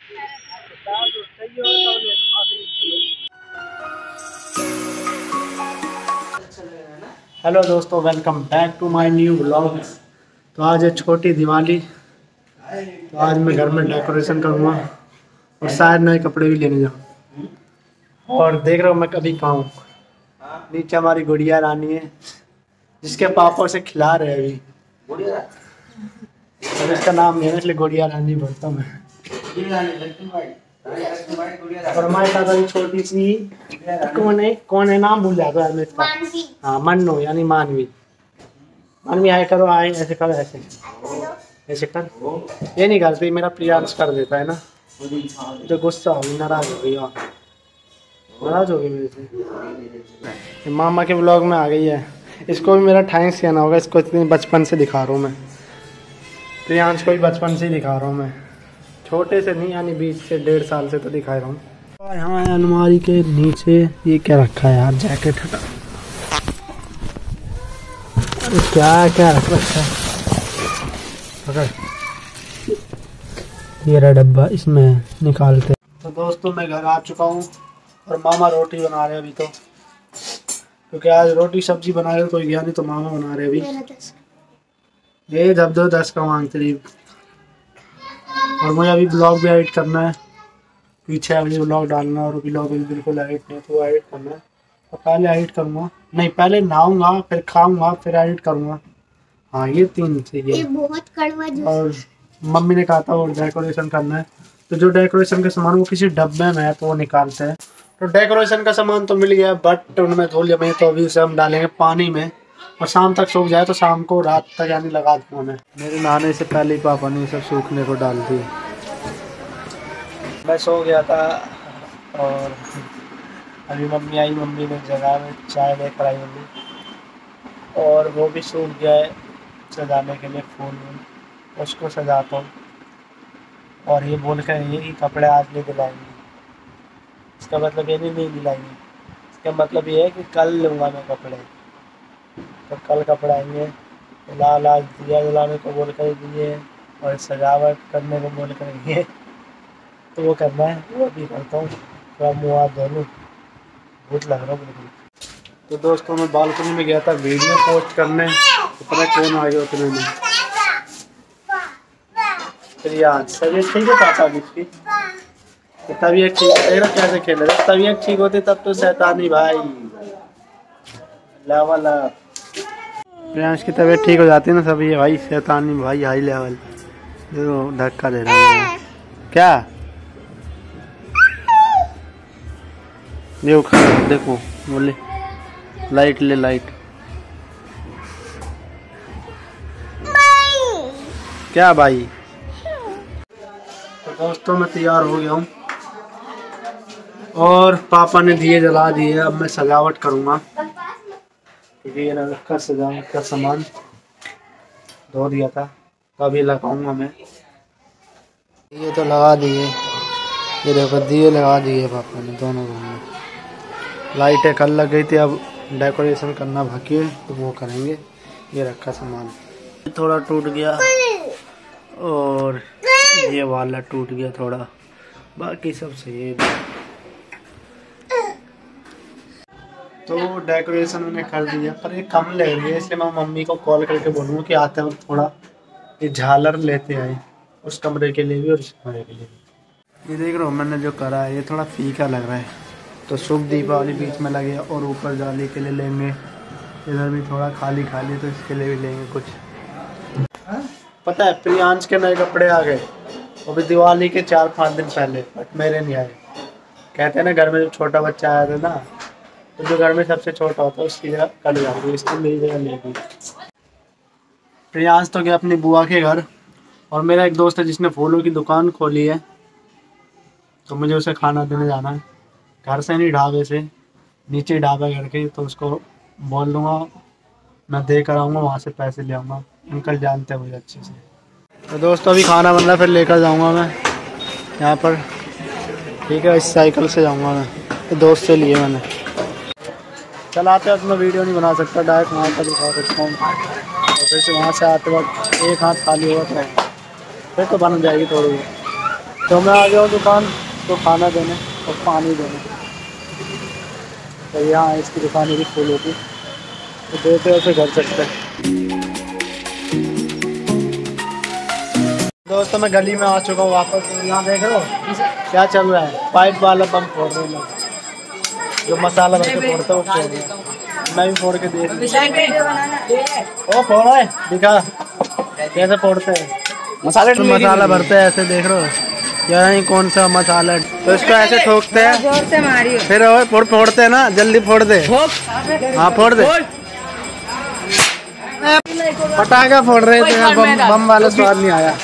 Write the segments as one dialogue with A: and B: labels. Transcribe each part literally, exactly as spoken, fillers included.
A: Hello दोस्तों, welcome back to my new vlog. तो आज है छोटी दिवाली। तो आज मैं घर में डेकोरेशन करूँगा और शायद नए कपड़े भी लेने जाऊँ। और देख रहा हूँ मैं कभी कहाँ हूँ। नीचे हमारी गुड़िया रानी है जिसके पापा उसे खिला रहे हैं अभी। और इसका नाम नहीं है इसलिए गुड़िया रानी बोलता हूँ मैं। और हमारे साथ अभी छोटी सी कौन है कौन है नाम भूल जाता है मैं इसका। हाँ, मन्नू यानी मानवी। मानवी आए करो, आए ऐसे करो, ऐसे ऐसे कर। ये नहीं करती, मेरा प्रियांश कर देता है ना। तो गुस्सा होगी, नाराज हो गई, नाराज हो गई मेरे से। मामा के ब्लॉग में आ गई है। इसको भी मेरा थैंक्स कहना होगा। इसको इतनी बचपन से दिखा रहा हूँ मैं। प्रियांश को भी बचपन से ही दिखा रहा हूँ मैं, छोटे से नहीं, यानी बीच से डेढ़ साल से तो दिखा रहा हूँ। और यहाँ अलमारी के नीचे ये क्या रखा है यार, जैकेट हटा। अरे क्या क्या रख रखा है, पकड़। ये रहा डब्बा, इसमें निकालते। तो दोस्तों मैं घर आ चुका हूँ और मामा रोटी बना रहे हैं अभी। तो क्योंकि आज रोटी सब्जी बना रहे कोई गया नहीं तो मामा बना रहे अभी। ये जब दो दस का मांगते रही। और मुझे अभी ब्लॉग भी एडिट करना है, पीछे अभी ब्लॉग डालना। और ब्लॉग भी बिल्कुल एडिट नहीं, तो वो एडिट करना है। तो पहले एडिट करूँगा, नहीं पहले नहाऊंगा, फिर खाऊंगा, फिर एडिट करूँगा। हाँ, ये तीन चाहिए। ये बहुत कड़वा। और मम्मी ने कहा था वो डेकोरेशन करना है, तो जो डेकोरेशन का सामान वो किसी डब्बे में है तो वो निकालते हैं। तो डेकोरेशन का सामान तो मिल गया, बट उनमें धूल जमी, तो अभी उसे हम डालेंगे पानी में और शाम तक सूख जाए तो शाम को रात तक यानी लगा दूँगा मैं। मेरे नहाने से पहले ही पापा ने सब सूखने को डाल दिए। मैं सो गया था और अभी मम्मी आई। मम्मी ने जगह में चाय लेकर आई मम्मी, और वो भी सूख गया है सजाने के लिए फूल। उसको सजाता हूँ और ये बोल कर ये कपड़े आज नहीं दिलाएंगे। इसका मतलब ये नहीं नहीं दिलाएंगे, इसका मतलब ये है कि कल लूँगा मैं कपड़े। तो कल कपड़े आएंगे। लाल आज दिया जलाने को बोल कर दिए और सजावट करने को बोल कर दिए, तो वो करना है, वो भी करता हूँ। थोड़ा मुँह हाथ धो लूँ, बहुत लग रहा बिल्कुल। तो दोस्तों मैं बालकनी में गया था वीडियो पोस्ट करने, तो पता कौन आ गया उतने में। प्रियांश तबीयत ठीक है पापा की? तो तबीयत ठीक है, कैसे खेल रहे। तबीयत ठीक होती तब तो शैतानी भाई लेवल। प्रियांश की तबीयत ठीक हो जाती है ना सब, ये भाई शैतानी भाई हाई लेवल। देखो धक्का दे रहा है क्या, देखो देखो बोले लाइट ले लाइट। क्या भाई। तो दोस्तों मैं तैयार हो गया हूँ और पापा ने दिए जला दिए। अब मैं सजावट करूँगा क्योंकि ये रखा सजावट का सामान धो दिया था, तो अभी लगाऊंगा मैं। ये तो लगा दिए, ये देखो दिए लगा दिए पापा ने दोनों रूम में। लाइटें कल लग गई थी, अब डेकोरेशन करना बाकी है तो वो करेंगे। ये रखा सामान थोड़ा टूट गया और ये वाला टूट गया थोड़ा, बाकी सब सही है। तो डेकोरेशन मैंने कर दिया, पर ये कम लग रही है, इसलिए मैं मम्मी को कॉल करके बोलूँगा कि आते वक्त थोड़ा ये झालर लेते आए, उस कमरे के लिए भी और इस कमरे के लिए भी। ये देख रहे हो मैंने जो करा है, ये थोड़ा फीका लग रहा है। तो शुभ दीपावली बीच में लगे और ऊपर जाली के लिए लेंगे, इधर भी थोड़ा खाली खाली तो इसके लिए भी लेंगे कुछ। पता है प्रियांश के नए कपड़े आ गए अभी दिवाली के चार पाँच दिन पहले, बट मेरे नहीं आए। कहते हैं ना घर में जब छोटा बच्चा आया था ना, तो जो घर में सबसे छोटा होता है उसकी जगह कट जाती है, इसकी मेरी जगह लेगी। प्रियांश तो गया अपनी बुआ के घर और मेरा एक दोस्त है जिसने फूलों की दुकान खोली है, तो मुझे उसे खाना देने जाना है। घर से नहीं ढाबे से, नीचे ढाबा घर के, तो उसको बोल दूँगा मैं दे कर आऊँगा, वहाँ से पैसे ले आऊँगा। अंकल जानते हैं मुझे अच्छे से। तो दोस्तों अभी खाना बन रहा, फिर लेकर जाऊँगा मैं यहाँ पर, ठीक है। इस साइकिल से जाऊँगा मैं, तो दोस्त से लिए मैंने। चलाते वक्त मैं वीडियो नहीं बना सकता, डायरेक्ट वहाँ पर दिखा सकता हूँ। और फिर से वहाँ से आते वक्त एक हाथ खाली हुआ तो फिर तो बन जाएगी थोड़ी। तो मैं आ गया हूँ दुकान तो खाना देने और पानी देने। तो यहाँ इसकी दुकान भी फुल होती तो देते हैं फिर घर चलते हैं। दोस्तों मैं गली में आ चुका हूँ वापस। यहाँ देख रहे हो क्या चल रहा है, पाइप वाला बम फोड़ रहे हैं लोग, जो मसाला भर के फोड़ते हैं वो फोड़ रहे हैं। मैं भी फोड़ के देख ओ फोड़ है, दिखा कैसे फोड़ते हैं मसाला। तो मसाला भरते हैं ऐसे, देख रहे हो यहाँ कौन सा मसाला। तो इसको ऐसे ठोकते हैं फिर फोड़ फोड़ते हैं ना, जल्दी फोड़ दे। हाँ फोड़ दे। पटाखा फोड़ रहे थे, बम, बम वाला स्वाद नहीं आया।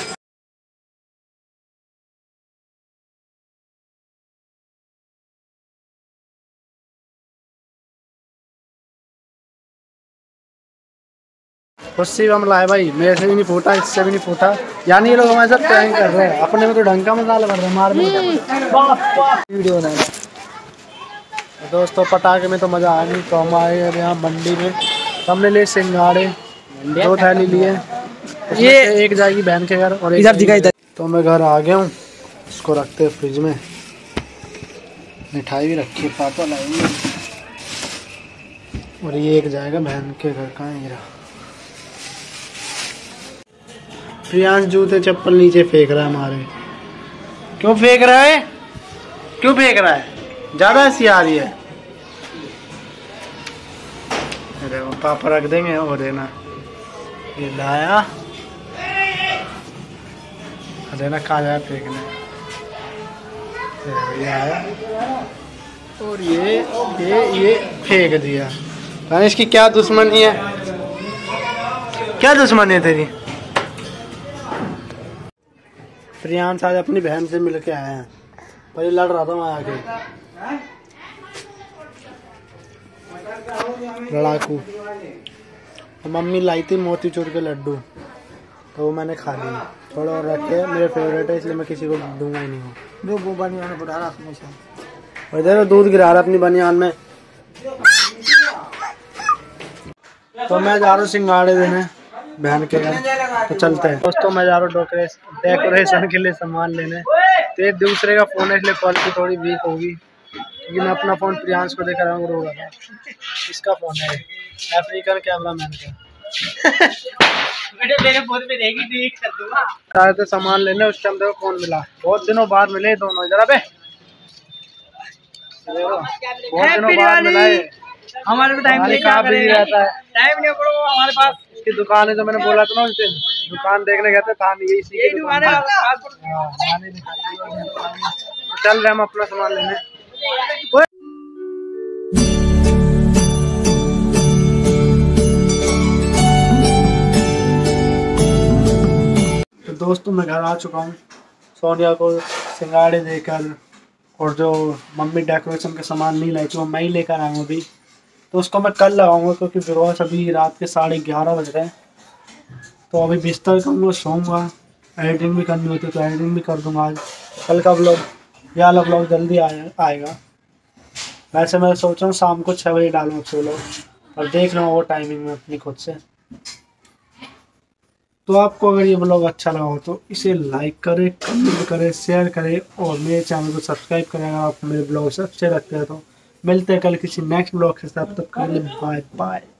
A: उससे भी हम लाए भाई, मेरे से भी नहीं फूटा, इससे भी नहीं फूटा। यानी ये लोग हमारे साथ प्रैंक कर रहे हैं, अपने में तो ढंग का मसाला भर रहे हैं, मार वीडियो बना रहे। दोस्तों पटाखे में तो मज़ा आया नहीं, तो हम आए यहाँ मंडी में। हमने लिए सिंगाड़े, दो थैली लिए। ये एक जाएगी बहन के घर और एक दिखाई। तो मैं घर आ गया हूँ, इसको रखते हैं फ्रिज में। मिठाई भी रखी है, पापा लाएंगे। और ये एक जाएगा बहन के घर। का है प्रियांश जूते चप्पल नीचे फेंक रहा है हमारे। क्यों फेंक रहा है, क्यों फेंक रहा है, ज्यादा हंसी आ रही है। अरे वो पापा रख देंगे और देना। ये लाया, अरे ना कहाँ जाए फेंकने। ये आया और ये ये ये फेंक दिया। तो इसकी क्या दुश्मनी है, क्या दुश्मनी है तेरी। प्रियांश आज अपनी बहन से मिल के आए हैं, पर ये लड़ रहा था वहाँ आके। लड़ाकू। मम्मी लाई थी मोतीचूर के लड्डू, तो वो मैंने खा लिए। थोड़ा और रखे, मेरे फेवरेट है, इसलिए मैं किसी को दूंगा ही नहीं हूँ। वो बनियान बढ़ा रहा और इधर दूध गिरा रहा अपनी बनियान में। तो मैं जा रहा हूँ सिंगाड़े देने बहन के घर, तो चलते हैं। दोस्तों मैं जा रहा हूँ डेकोरेशन के लिए सामान लेने। तो एक दूसरे का फोन है, इसलिए क्वालिटी थोड़ी वीक होगी, क्योंकि मैं अपना फोन प्रियांश को देकर आऊँ रो रहा था। इसका फोन है अफ्रीकन कैमरा मैन का। सारे तो सामान लेने, उस टाइम देखो फोन मिला, बहुत दिनों बाद मिले दोनों। जरा पे बहुत दिनों बाद मिला है। हमारे तो टाइम नहीं रहता है, टाइम नहीं पड़ो हमारे पास। इसकी दुकान है, जो मैंने बोला था ना उस दिन, दुकान देखने गए थे, था नहीं, इसी की दुकान है। चल रहे हम अपना सामान लेने। तो दोस्तों मैं घर आ चुका हूँ, सोनिया को सिंगाड़े देकर, और जो मम्मी डेकोरेशन का सामान नहीं लाई थी वो मैं ही लेकर आया हूँ अभी। तो उसको मैं कल लगाऊंगा, क्योंकि फिर अभी रात के साढ़े ग्यारह बज रहे हैं। तो अभी बिस्तर करूँगा, सोऊंगा। एडिटिंग भी करनी होती है तो एडिटिंग भी कर दूंगा आज। कल का व्लॉग या वाला व्लॉग जल्दी आएगा। वैसे मैं सोच रहा हूँ शाम को छः बजे डालूँ छः व्लॉग, और देख रहा हूँ वो टाइमिंग में अपनी खुद से। तो आपको अगर ये ब्लॉग अच्छा लगा हो तो इसे लाइक करें, कमेंट करें, शेयर करें, और मेरे चैनल को सब्सक्राइब करें अगर आप मेरे ब्लॉग से अच्छे लगते हैं। तो मिलते हैं कल किसी नेक्स्ट ब्लॉग के साथ, तब के लिए बाय बाय।